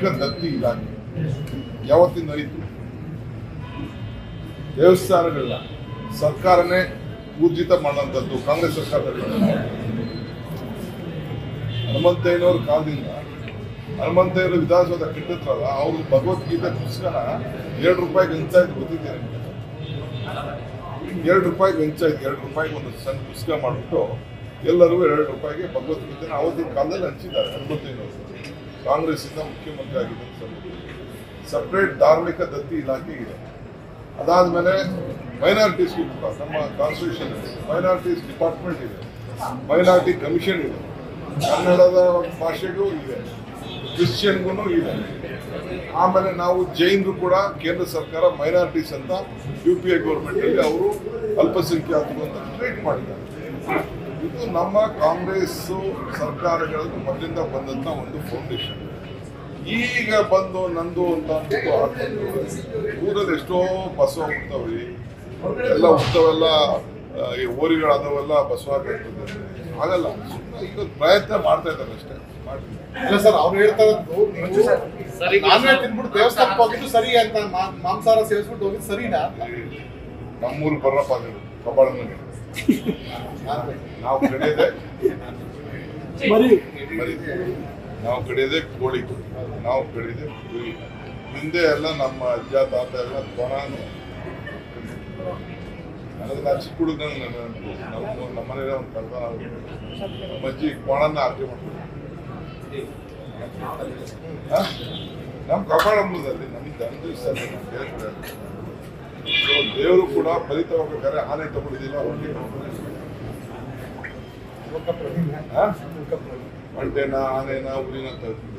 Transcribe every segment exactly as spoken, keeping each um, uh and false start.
ದತ್ತಿ ಇಲಾಖೆ ಯಾವತ್ತಿಂದ ಇತ್ತು? ದೇವಸ್ಥಾನಗಳನ್ನ ಸರ್ಕಾರನೇ ಊರ್ಜಿತ ಮಾಡುವಂಥದ್ದು ಕಾಂಗ್ರೆಸ್ ಸರ್ಕಾರದಲ್ಲಿ. ಹನುಮಂತಯ್ಯನವ್ರ ಕಾಲದಿಂದ ಹನುಮಂತಯ್ಯರು ವಿಧಾನಸೌಧ ಕಟ್ಟಿದ್ರಲ್ಲ, ಅವರು ಭಗವದ್ಗೀತೆ ಪುಸ್ತಕನ ಎರಡು ರೂಪಾಯಿಗೆ ಹಂಚ್ತಾ ಇದ್ದು ಗೊತ್ತಿದ್ದೇನೆ. ಎರಡು ರೂಪಾಯಿಗೆ ಹಂಚ್ತಾ ಇದ್ದು, ಎರಡು ರೂಪಾಯಿಗೆ ಒಂದು ಸಣ್ಣ ಪುಸ್ತಕ ಮಾಡಿಬಿಟ್ಟು ಎಲ್ಲರೂ ಎರಡು ರೂಪಾಯಿಗೆ ಭಗವದ್ಗೀತೆನ ಅವತ್ತಿನ ಕಾಲದಲ್ಲಿ ಹಂಚಿದ್ದಾರೆ ಹನುಮಂತಯ್ಯನವರು. ಕಾಂಗ್ರೆಸ್ಸಿಂದ ಮುಖ್ಯಮಂತ್ರಿ ಆಗಿದ್ದ ಸಪ್ರೇಟ್ ಧಾರ್ಮಿಕ ದತ್ತಿ ಇಲಾಖೆ ಇದೆ. ಅದಾದ್ಮೇಲೆ ಮೈನಾರಿಟೀಸ್ಗೂ ಕೂಡ ನಮ್ಮ ಕಾನ್ಸ್ಟಿಟ್ಯೂಷನ್ ಇದೆ, ಮೈನಾರಿಟೀಸ್ ಡಿಪಾರ್ಟ್ಮೆಂಟ್ ಇದೆ, ಮೈನಾರಿಟಿ ಕಮಿಷನ್ ಇದೆ, ಕನ್ನಡದ ಭಾಷೆಗೂ ಇದೆ, ಕ್ರಿಶ್ಚಿಯನ್ಗೂ ಇದೆ. ಆಮೇಲೆ ನಾವು ಜೈನರು ಕೂಡ ಕೇಂದ್ರ ಸರ್ಕಾರ ಮೈನಾರಿಟೀಸ್ ಅಂತ ಯು ಪಿ ಎ ಗೌರ್ಮೆಂಟ್ ಅಲ್ಲಿ ಅವರು ಅಲ್ಪಸಂಖ್ಯಾತರು ಅಂತ ಟ್ರೀಟ್ ಮಾಡಿದ್ದಾರೆ. ಇದು ನಮ್ಮ ಕಾಂಗ್ರೆಸ್ ಸರ್ಕಾರಗಳಲ್ಲಿ ಮೊದಲಿಂದ ಬಂದಂತ ಒಂದು ಫೌಂಡೇಶನ್. ಈಗ ಬಂದು ನಂದು ಅಂತ ಅಂದ್ಬಿಟ್ಟು ಊರಲ್ಲಿ ಎಷ್ಟೋ ಬಸವ ಹುಡ್ತಾವ್ರಿ, ಎಲ್ಲ ಹುಡ್ತವೆಲ್ಲ ಈ ಓರಿಗಳಾದವೆಲ್ಲ ಬಸವ ಕಟ್ತದೆ. ಆಗಲ್ಲ, ಈಗ ಪ್ರಯತ್ನ ಮಾಡ್ತಾ ಇದ್ದಾರೆ ಅಷ್ಟೇ. ಇಲ್ಲ ಸರ್, ಅವ್ರು ಹೇಳ್ತಾ ಇರೋದು ನಾನ್ ತಿನ್ಬಿಟ್ಟು ದೇವಸ್ಥಾನಕ್ಕೆ ಹೋಗಿದ್ದು ಸರಿ ಅಂತ, ಮಾಂಸಾಹಾರ ಸೇವಿಸ್ಬಿಟ್ಟು ಹೋಗಿದ್ದು ಸರಿನಾ? ನಮ್ಮೂರು ಬರ್ರಪ್ಪ ಅದು ಕಬ್ಬಾಳ ಮನೆ ನಾವು ಕಡಿಯೋದೆ ಮರಿ, ನಾವು ಕಡಿಯೋದೆ ಕೋಳಿ, ನಾವು ಕಡಿಯೋದೆ ಕುರಿ. ಹಿಂದೆ ಎಲ್ಲ ನಮ್ಮ ಅಜ್ಜ ತಾತ ಎಲ್ಲ ಕೊಣಾನು ನನಗೆ ನಾ ಚಿಕ್ಕ ಹುಡುಗ ನಮ್ಮ ನಮ್ಮನೇಲೆ ಒಂದು ಕಳ್ದ ನಮ್ಮ ಅಜ್ಜಿ ಕೊಣನ ಆರ್ಕೆ ಮಾಡ್ತಾರೆ. ನಮ್ಮ ಕಬ್ಬಾಳಂಬದಲ್ಲಿ ನಮ್ಗೆ ಧರ್ಮದಿವಸ ದೇವರು ಕೂಡ ಫಲಿತ ಹೋಗ್ಬೇಕಾದ್ರೆ ಆನೆ ತಗೊಂಡಿದ್ದಿಲ್ಲ, ಒಟ್ಟಿಗೆ ಒಂಟೆನ ಆನೆನ ಉರಿನ ತರ್ತೀವಿ.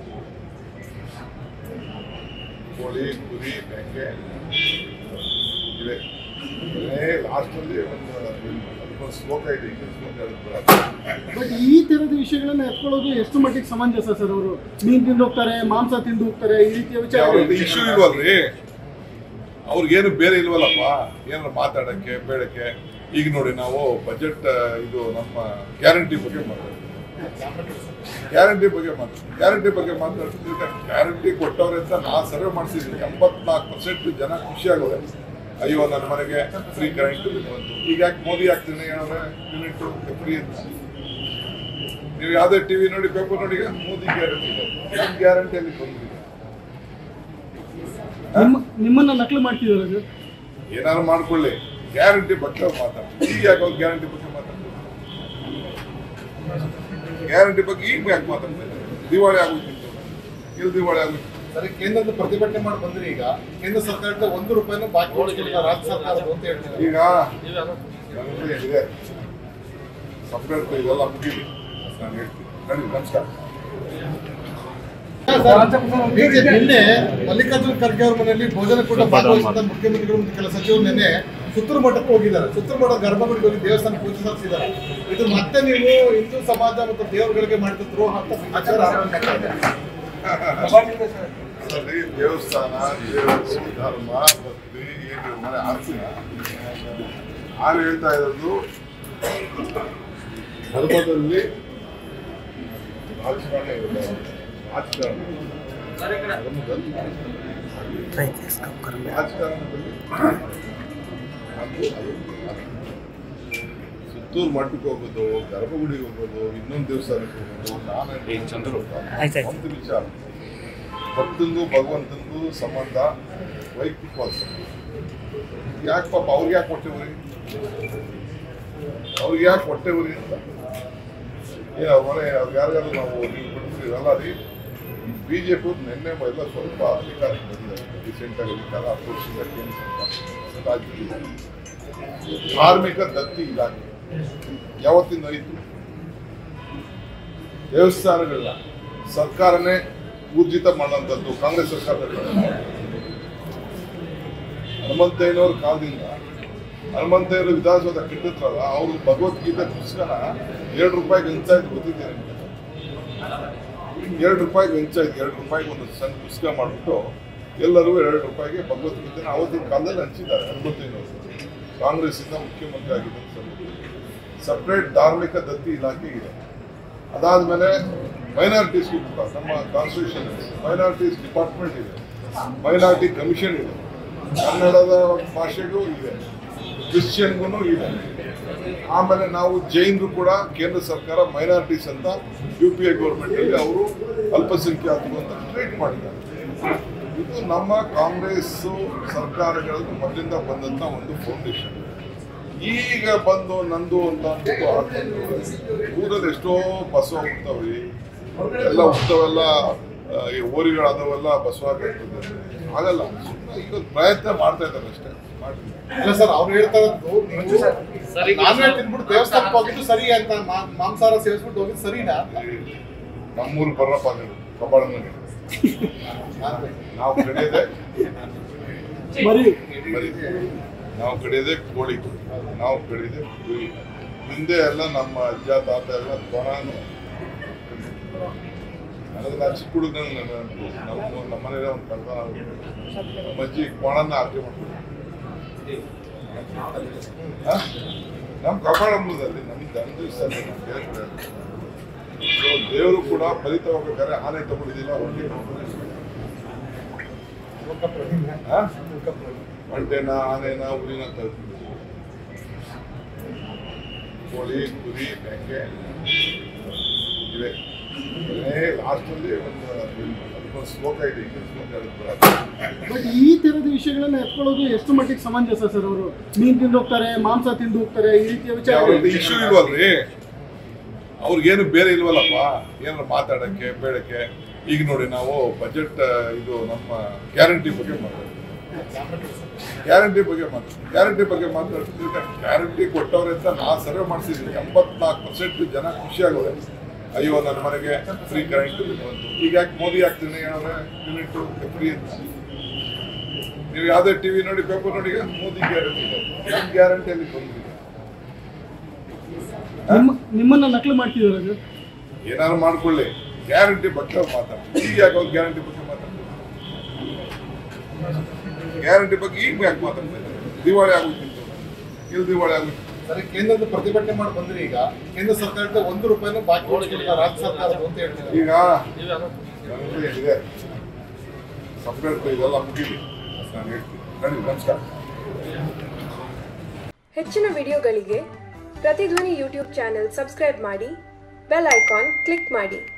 ಕೋಳಿ ಕುರಿ ಮೇಕೆ ಇವೆ. ಲಾಸ್ಟ್ ಅಲ್ಲಿ ಒಂದು ಶ್ಲೋಕ ಇದೆ, ಬಟ್ ಈ ತರದ ವಿಷಯಗಳನ್ನ ಎತ್ಕೊಳ್ಳೋದು ಎಷ್ಟು ಮಟ್ಟಿಗೆ ಸಮಂಜಸ ಸರ್? ಅವರು ಮೀನ್ ತಿಂದು ಹೋಗ್ತಾರೆ, ಮಾಂಸ ತಿಂದು ಹೋಗ್ತಾರೆ, ಈ ರೀತಿಯ ವಿಚಾರ ಇಶ್ಯೂ ಇಲ್ವಲ್ರಿ ಅವ್ರಿಗೇನು ಬೇರೆ ಇಲ್ವಲ್ಲಪ್ಪ ಏನಾರು ಮಾತಾಡಕ್ಕೆ ಬೇಡಕ್ಕೆ. ಈಗ ನೋಡಿ, ನಾವು ಬಜೆಟ್ ಇದು ನಮ್ಮ ಗ್ಯಾರಂಟಿ ಬಗ್ಗೆ ಮಾತಾಡ್ತೀವಿ, ಗ್ಯಾರಂಟಿ ಬಗ್ಗೆ ಮಾತಾಡ್ತೀವಿ ಗ್ಯಾರಂಟಿ ಬಗ್ಗೆ ಮಾತಾಡ್ತಿದ್ರೆ ಗ್ಯಾರಂಟಿ ಕೊಟ್ಟವ್ರೆ ಅಂತ ನಾ ಸರ್ವೆ ಮಾಡಿಸಿದ್ದೀನಿ. ಎಂಬತ್ನಾಲ್ಕು ಪರ್ಸೆಂಟ್ ಜನ ಖುಷಿಯಾಗವ್ರೆ. ಅಯ್ಯೋ ನನ್ನ ಮನೆಗೆ ಫ್ರೀ ಕರೆಂಟ್ ಬಂತು. ಈಗ ಯಾಕೆ ಮೋದಿ ಆಗ್ತೀನಿ ಏನಂದ್ರೆ ಯೂನಿಟ್ ಫ್ರೀ ಅಂತ. ನೀವು ಯಾವುದೇ ಟಿವಿ ನೋಡಿ, ಪೇಪರ್ ನೋಡಿ, ಮೋದಿ ಗ್ಯಾರಂಟಿ ನಮ್ಮ ಗ್ಯಾರಂಟಿಯಲ್ಲಿ ಬಂದಿದೆ. ನಿಮ್ಮನ್ನ ನಕಲು ಮಾಡ್ತಿದ್ದಾರೆ. ಏನಾದ್ರು ಮಾಡ್ಕೊಳ್ಳಿ, ಗ್ಯಾರಂಟಿ ಬಗ್ಗೆ ಮಾತಾಡ್ತೀವಿ. ಈಗ ಯಾಕೆ ಅವ್ರು ಗ್ಯಾರಂಟಿ ಬಗ್ಗೆ ಮಾತಾಡ್ತೀವಿ? ಗ್ಯಾರಂಟಿ ಬಗ್ಗೆ ಈಗ ಯಾಕೆ ಮಾತಾಡ್ತಾರೆ? ದಿವಾಳಿ ಆಗೋಗ್ತಿತ್ತು, ಇಲ್ಲಿ ದಿವಾಳಿ ಆಗೋಗ್ತಿತ್ತು. ಸರಿ, ಕೇಂದ್ರದ ಪ್ರತಿಭಟನೆ ಮಾಡಿ ಬಂದ್ರೆ ಈಗ ಕೇಂದ್ರ ಸರ್ಕಾರದ ಒಂದು ರೂಪಾಯಿನೂ ಬಾಕಿ ಉಳಿಸ್ತಿಲ್ಲ ರಾಜ್ಯ ಸರ್ಕಾರದ್ದು ಅಂತ ಹೇಳ್ತಾರೆ. ಈಗ ಇದೆ ಸಪ್ರೇಟ್ ಇದೆಲ್ಲ ಮುಗಿಲಿ, ನಾನು ಹೇಳ್ತೀನಿ. ನಡಿ, ನಮಸ್ಕಾರ. ನಿನ್ನೆ ಮಲ್ಲಿಕಾರ್ಜುನ್ ಖರ್ಗೆ ಅವ್ರ ಮನೆಯಲ್ಲಿ ಭೋಜನ ಕೂಡ ಭಾಗವಹಿಸಿದ ಮುಖ್ಯಮಂತ್ರಿಗಳು ಮತ್ತು ಕೆಲ ಸಚಿವರು ನಿನ್ನೆ ಸುತ್ತೂರು ಮಠಕ್ಕೆ ಹೋಗಿದ್ದಾರೆ. ಸುತ್ತೂರು ಮಠ ಗರ್ಭಗುಡಿಗೆ ಹೋಗಿ ದೇವಸ್ಥಾನ ಪೂಜೆ ಸಲ್ಲಿಸಿದ್ದಾರೆ. ಇದು ಮತ್ತೆ ನೀವು ಹಿಂದೂ ಸಮಾಜ ಮತ್ತು ದೇವರುಗಳಿಗೆ ಮಾಡಿದ ದ್ರೋಹ ಅಂತ ಸರಿ, ದೇವಸ್ಥಾನ ದೇವರು ಧರ್ಮ ಭಕ್ತಿ ಏನು ಮನೆ ಆಸ್ತಿನ ನಾನು ಹೇಳ್ತಾ ಇರೋದು. ಧರ್ಮದಲ್ಲಿ ರಾಜಕಾರಣ ಇರುತ್ತೆ, ರಾಜಕಾರಣ ಧರ್ಮದಲ್ಲಿ ರಾಜಕಾರಣದಲ್ಲಿ ಸುತ್ತೂರು ಮಠಕ್ಕೆ ಹೋಗೋದು, ಗರ್ಭಗುಡಿಗೆ ಹೋಗೋದು, ಇನ್ನೊಂದು ದೇವಸ್ಥಾನಕ್ಕೆ ಹೋಗೋದು, ನಾನು ಒಂದು ವಿಚಾರ. ಭಕ್ತಂದು ಭಗವಂತಂದು ಸಂಬಂಧ ವೈಯಕ್ತಿಕವಾದ ಸಂಬಂಧ. ಯಾಕೆ ಪಾಪ ಅವ್ರಿಗೆ ಯಾಕೆ ಹೊಟ್ಟೆ ಉರಿ ಅವ್ರಿಗೆ ಯಾಕೆ ಹೊಟ್ಟೆ ಉರಿ ಅಂತ ಏನು ಅವ್ರ ಮನೆ ಅವ್ರಿಗೆ ಯಾರಿಗಾದ್ರು ನಾವು ನೀವು ಬಿಡ್ತೀರಲ್ಲ ರೀ. ಬಿ ಜೆ ಪಿ ನಿನ್ನೆ ಎಲ್ಲ ಸ್ವಲ್ಪ ಅಧಿಕಾರಕ್ಕೆ ಬಂದಿದ್ದಾರೆ. ರೀಸೆಂಟಾಗಿ ಅಧಿಕಾರ ಹತ್ತು ವರ್ಷದ ಕೇಂದ್ರ ರಾಜ್ಯದಲ್ಲಿ ಧಾರ್ಮಿಕ ದತ್ತಿ ಇಲಾಖೆ ಯಾವತ್ತಿಂದ ಇತ್ತು? ದೇವಸ್ಥಾನಗಳನ್ನ ಸರ್ಕಾರನೇ ಊರ್ಜಿತ ಮಾಡುವಂಥದ್ದು ಕಾಂಗ್ರೆಸ್ ಸರ್ಕಾರದಲ್ಲಿ. ಹನುಮಂತಯ್ಯನವ್ರ ಕಾಲದಿಂದ ಹನುಮಂತಯ್ಯರು ವಿಧಾನಸೌಧ ಕಟ್ಟಿದ್ರಲ್ಲ, ಅವರು ಭಗವದ್ಗೀತೆ ಪುಸ್ತಕನ ಎರಡು ರೂಪಾಯಿಗೆ ಹಂಚ್ತಾ ಇದ್ದು ಗೊತ್ತಿದ್ದೇನೆ. ಎರಡು ರೂಪಾಯಿಗೆ ಹಂಚ್ತಾ ಇದ್ದು, ಎರಡು ರೂಪಾಯಿಗೆ ಒಂದು ಸಣ್ಣ ಪುಸ್ತಕ ಮಾಡಿಬಿಟ್ಟು ಎಲ್ಲರೂ ಎರಡು ರೂಪಾಯಿಗೆ ಭಗವದ್ಗೀತೆನ ಅವತ್ತಿನ ಕಾಲದಲ್ಲಿ ಹಂಚಿದ್ದಾರೆ ಹನುಮಂತಯ್ಯನವರು. ಕಾಂಗ್ರೆಸ್ಸಿಂದ ಮುಖ್ಯಮಂತ್ರಿ ಆಗಿದ್ದ ಸಪ್ರೇಟ್ ಧಾರ್ಮಿಕ ದತ್ತಿ ಇಲಾಖೆ ಇದೆ. ಅದಾದ್ಮೇಲೆ ಮೈನಾರಿಟೀಸ್ಗೆ ಕೂಡ ನಮ್ಮ ಕಾನ್ಸ್ಟಿಟ್ಯೂಷನ್ ಇದೆ, ಮೈನಾರಿಟೀಸ್ ಡಿಪಾರ್ಟ್ಮೆಂಟ್ ಇದೆ, ಮೈನಾರಿಟಿ ಕಮಿಷನ್ ಇದೆ, ಕನ್ನಡದ ಭಾಷೆಗೂ ಇದೆ, ಕ್ರಿಶ್ಚಿಯನ್ಗೂ ಇದೆ. ಆಮೇಲೆ ನಾವು ಜೈನರು ಕೂಡ ಕೇಂದ್ರ ಸರ್ಕಾರ ಮೈನಾರಿಟೀಸ್ ಅಂತ ಯು ಪಿ ಎ ಗೌರ್ಮೆಂಟಲ್ಲಿ ಅವರು ಅಲ್ಪಸಂಖ್ಯಾತರು ಅಂತ ಟ್ರೀಟ್ ಮಾಡಿದ್ದಾರೆ. ಇದು ನಮ್ಮ ಕಾಂಗ್ರೆಸ್ ಸರ್ಕಾರಗಳಲ್ಲಿ ಮೊದಲಿಂದ ಬಂದಂಥ ಒಂದು ಫೌಂಡೇಶನ್. ಈಗ ಬಂದು ನಂದು ಅಂತ ಅಂದ್ಬಿಟ್ಟು ಹಾಕೊಂಡು ಊರಲ್ಲಿ ಎಷ್ಟೋ ಬಸವ ಹುಡ್ತಾವ್ರಿ, ಎಲ್ಲ ಹುಡ್ತವೆಲ್ಲ ಓರಿಗಳಾದವೆಲ್ಲ ಬಸವ ಕಟ್ತಿದ್ದಾರೆ. ಆಗಲ್ಲ, ಈಗ ಪ್ರಯತ್ನ ಮಾಡ್ತಾ ಇದ್ದಾರೆ ಅಷ್ಟೇ. ಇಲ್ಲ ಸರ್, ಅವ್ರು ಹೇಳ್ತಾ ಇರೋದು ನಾವೇ ತಿನ್ಬಿಟ್ಟು ದೇವಸ್ಥಾನಕ್ಕೆ ಹೋಗಿದ್ದು ಸರಿ ಅಂತ, ಮಾಂಸಾಹಾರ ಸೇವಿಸ್ಬಿಟ್ಟು ಹೋಗಿದ್ದು ಸರಿನಾ? ನಮ್ಮೂರು ಬರ್ರಪ್ಪ ನೀವು ಕಬ್ಬಾಳ ಮನೆ ನಾವು ಕಡಿಯೋದೆ ಮರಿ ಮರಿ, ನಾವು ಕಡಿಯೋದೆ ಕೋಳಿ, ನಾವು ಕಡಿಯೋದೆ ಕುರಿ. ಹಿಂದೆ ಎಲ್ಲ ನಮ್ಮ ಅಜ್ಜ ತಾತ ಎಲ್ಲ ಕೊಣಾನು ನನಗೆ ನಾನು ಚಿಕ್ಕ ಹುಡುಗ ನಮ್ಮ ನಮ್ಮ ಮನೇಲಿ ಒಂದು ಕಳ್ದ ನಮ್ಮ ಅಜ್ಜಿ ಕೊಣನ ಆಕೆ ಮಾಡ್ತಾರೆ. ನಮ್ಮ ಕಬ್ಬಾಳಂಬುದಲ್ಲಿ ನಮ್ಗೆ ಧರ್ಮದಲ್ಲಿ ದೇವರು ಕೂಡ ಫಲಿತ ಹೋಗ್ಬೇಕಾದ್ರೆ ಆನೆ ತಗೊಂಡಿದ್ದಿಲ್ಲ, ಒಂಟೆನ ಆನೆನ ಉರಿನ ತರ್ತಿದ್ವಿ. ಕೋಳಿ ಕುರಿ ಮೇಕೆ ಇವೆ. ಲಾಸ್ಟ್ ಅಲ್ಲಿ ಒಂದು ಅದಕ್ಕೊಂದು ಶ್ಲೋಕ ಇದೆ, ಬಟ್ ಈ ತರದ ವಿಷಯಗಳನ್ನ ಎತ್ಕೊಳ್ಳೋದು ಎಷ್ಟು ಮಟ್ಟಿಗೆ ಸಮಂಜಸ ಸರ್? ಅವರು ಮೀನ್ ತಿಂದು ಹೋಗ್ತಾರೆ, ಮಾಂಸ ತಿಂದು ಹೋಗ್ತಾರೆ, ಈ ರೀತಿಯ ವಿಚಾರ ಇಶ್ಯೂ ಇಲ್ವಲ್ರಿ ಅವ್ರಿಗೇನು ಬೇರೆ ಇಲ್ವಲ್ಲಪ್ಪ ಏನಾರು ಮಾತಾಡಕ್ಕೆ ಬೇಡಕ್ಕೆ. ಈಗ ನೋಡಿ, ನಾವು ಬಜೆಟ್ ಇದು ನಮ್ಮ ಗ್ಯಾರಂಟಿ ಬಗ್ಗೆ ಮಾತಾಡ್ತೀವಿ, ಗ್ಯಾರಂಟಿ ಬಗ್ಗೆ ಮಾತಾಡ್ತೀವಿ ಗ್ಯಾರಂಟಿ ಬಗ್ಗೆ ಮಾತಾಡ್ತಿದ್ವಿ ಗ್ಯಾರಂಟಿ ಕೊಟ್ಟವ್ರೆ ಅಂತ ನಾ ಸರ್ವೆ ಮಾಡಿಸಿದ್ವಿ. ಎಂಬತ್ನಾಲ್ಕು ಪರ್ಸೆಂಟ್ ಜನ ಖುಷಿಯಾಗೋದೆ, ಅಯ್ಯೋ ನನ್ನ ಮನೆಗೆ ಫ್ರೀ ಕರೆಂಟ್ ಬಂತು. ಈಗ ಯಾಕೆ ಮೋದಿ ಆಗ್ತೀನಿ ಹೇಳಿದ್ರೆ ಯೂನಿಟ್ ಫ್ರೀ ಅಂತ. ನೀವು ಯಾವುದೇ ಟಿವಿ ನೋಡಿ, ಪೇಪರ್ ನೋಡಿ, ಈಗ ಮೋದಿ ಗ್ಯಾರಂಟಿ ಇದೆ. ನಮ್ಮ ಗ್ಯಾರಂಟಿಯಲ್ಲಿ ಬಂದಿದೆ. ನಿಮ್ಮನ್ನ ನಕಲು ಮಾಡ್ತಿದ್ದಾರೆ ಸರ್. ಏನಾದ್ರು ಮಾಡ್ಕೊಳ್ಳಿ, ಗ್ಯಾರಂಟಿ ಬಗ್ಗೆ ಮಾತಾಡ್ತೀವಿ. ಈಗ ಯಾಕೆ ಅವ್ರು ಗ್ಯಾರಂಟಿ ಬಗ್ಗೆ ಮಾತಾಡ್ತೀವಿ? ಗ್ಯಾರಂಟಿ ಬಗ್ಗೆ ಈಗ ಯಾಕೆ ಮಾತಾಡ್ತಾರೆ? ದಿವಾಳಿ ಆಗೋಗ್ತಿತ್ತು, ಇಲ್ಲಿ ದಿವಾಳಿ ಆಗೋಗ್ತಿತ್ತು. ಸರಿ, ಕೇಂದ್ರದ ಪ್ರತಿಭಟನೆ ಮಾಡಿ ಬಂದ್ರಿ. ಈಗ ಕೇಂದ್ರ ಸರ್ಕಾರದ ಒಂದು ರೂಪಾಯಿನೂ ಬಾಕಿ ಉಳಿದಿಲ್ಲ ರಾಜ್ಯ ಸರ್ಕಾರ ಅಂತ ಹೇಳ್ತಾರೆ. ಈಗ ಇದೆ ಸಪ್ರೇಟ್ ಇದೆಲ್ಲ ಮುಗಿಲಿ, ನಾನು ಹೇಳ್ತೀನಿ. ನಡಿ, ನಮಸ್ಕಾರ. ಹೆಚ್ಚಿನ ವಿಡಿಯೋಗಳಿಗೆ ಪ್ರತಿಧ್ವನಿ ಯೂಟ್ಯೂಬ್ ಚಾನೆಲ್ ಸಬ್ಸ್ಕ್ರೈಬ್ ಮಾಡಿ, ಬೆಲ್ ಐಕಾನ್ ಕ್ಲಿಕ್ ಮಾಡಿ.